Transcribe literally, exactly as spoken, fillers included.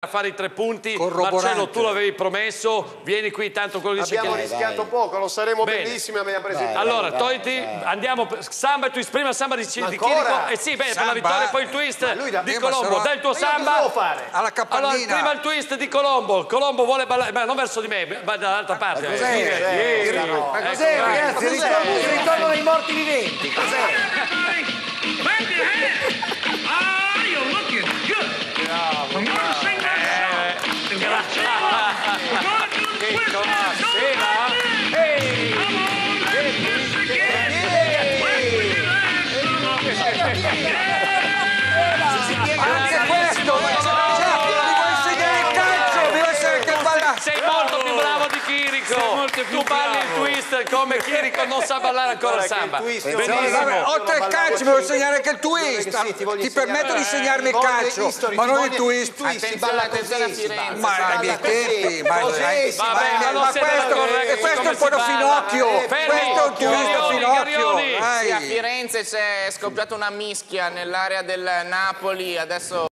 fare i tre punti. Marcello, tu l'avevi promesso, vieni qui, tanto quello dice abbiamo che... rischiato poco, lo saremo Bene. bellissimi, abbiamo presentato. Allora, togliti, andiamo, Samba, tu prima Samba di, di Chirico. Eh sì, beh, per la vittoria, poi il twist di Colombo. Dai il tuo Samba. Alla cappellina. Allora, prima il twist di Colombo. Colombo vuole ballare, ma non verso di me, ma dall'altra parte. Ma cos'è? Ma cos'è, ragazzi? Il ritorno dei morti viventi. Cos'è? Anche questo, sei molto più bravo di Chirico. Tu balli il twist come Chirico non sa ballare ancora il Samba. Benissimo. Oltre al calcio mi vuoi insegnare anche il twist. Ti permetto di insegnarmi il calcio, ma non il twist. Attenzione, attenzione a Firenze. Ma ai miei tempi, ma ma questo è un po' da finocchio. Questo è un twist da finocchio. Sì, a Firenze c'è scoppiata una mischia nell'area del Napoli, adesso